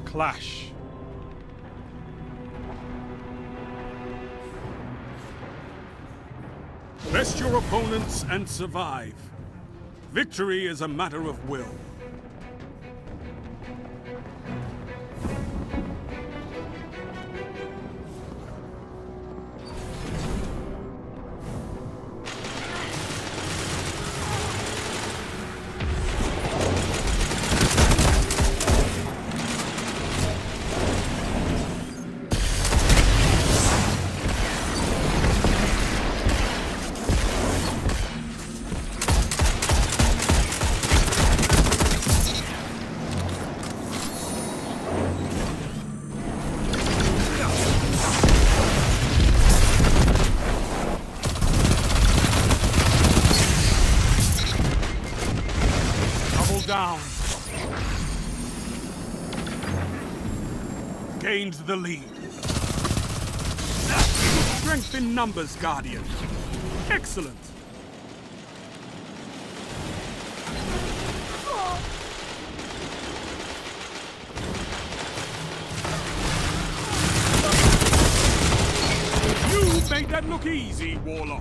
clash. Best your opponents and survive. Victory is a matter of will. Down. Gained the lead. Strength in numbers, Guardian. Excellent. You made that look easy, Warlock.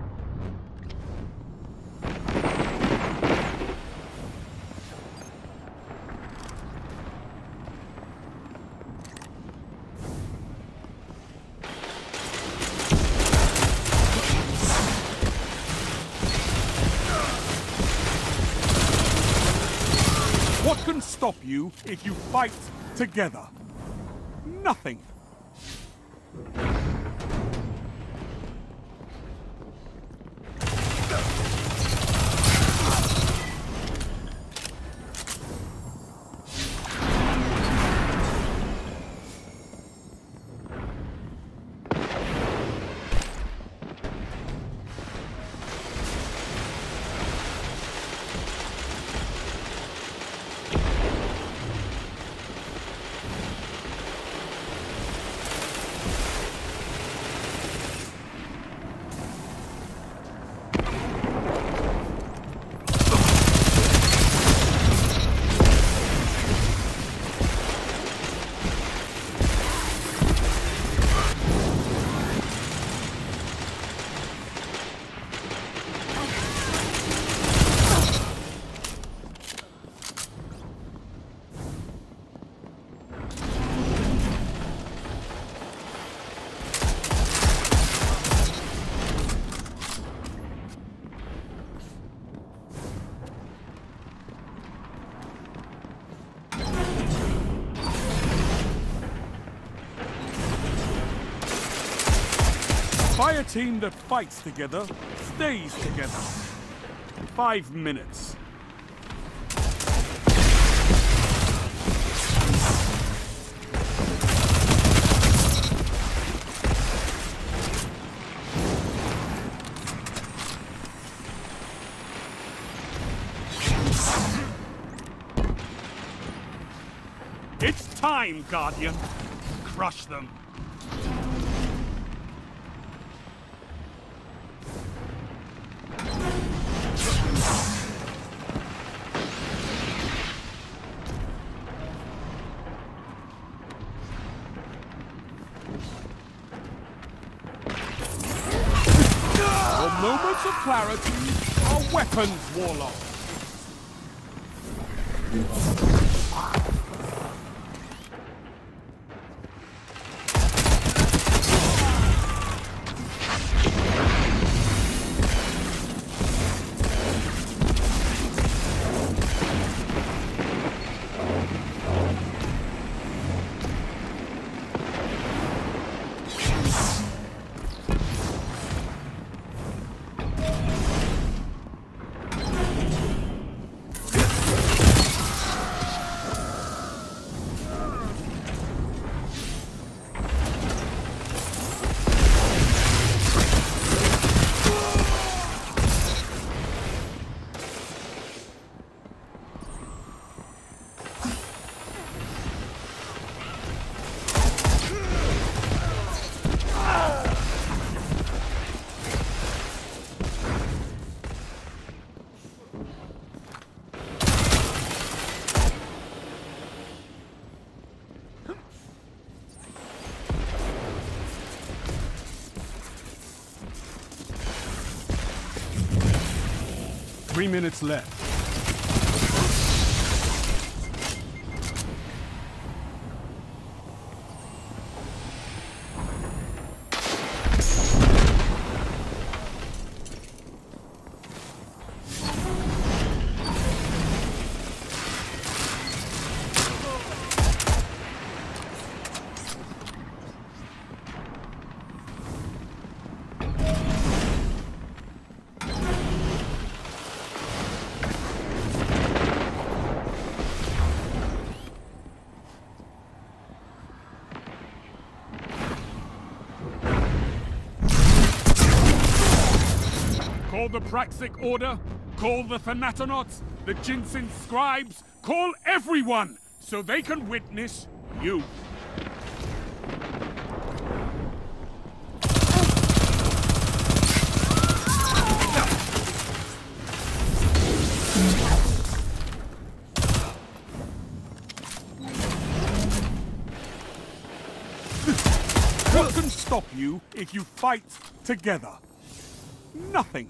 What can stop you if you fight together? Nothing. Fire team that fights together stays together. 5 minutes. It's time, Guardian. Crush them. Moments of clarity are weapons, Warlock. 3 minutes left. Call the Praxic Order, call the Thanatonauts, the Jinsen Scribes, call everyone, so they can witness you. What can stop you if you fight together? Nothing.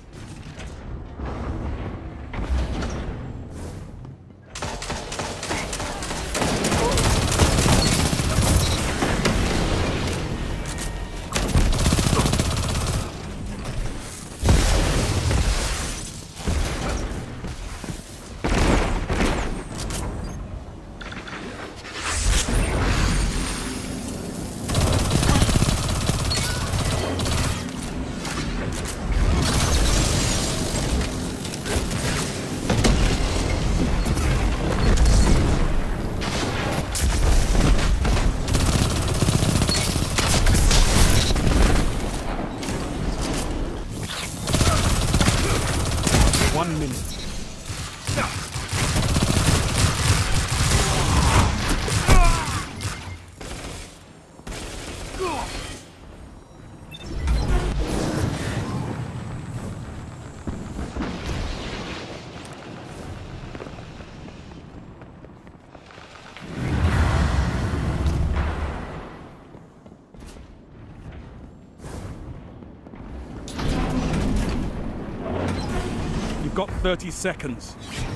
You've got 30 seconds.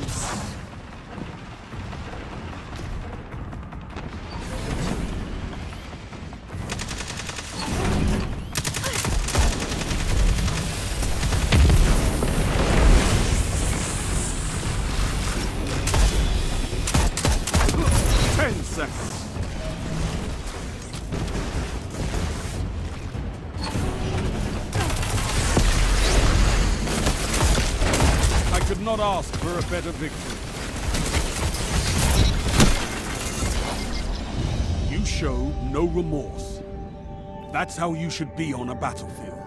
Not ask for a better victory. You show no remorse. That's how you should be on a battlefield.